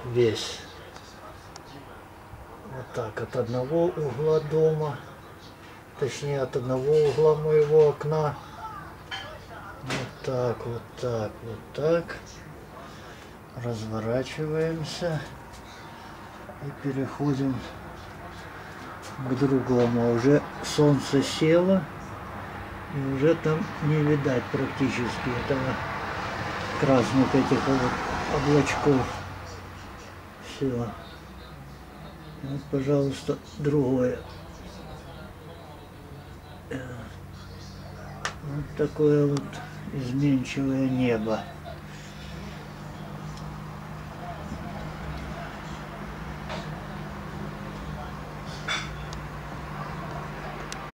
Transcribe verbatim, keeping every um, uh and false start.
весь. Вот так, от одного угла дома, точнее от одного угла моего окна. Вот так, вот так, вот так. Разворачиваемся и переходим к другому. Уже солнце село, и уже там не видать практически этого красных этих вот облачков. Все. Вот, пожалуйста, другое. Вот такое вот изменчивое небо.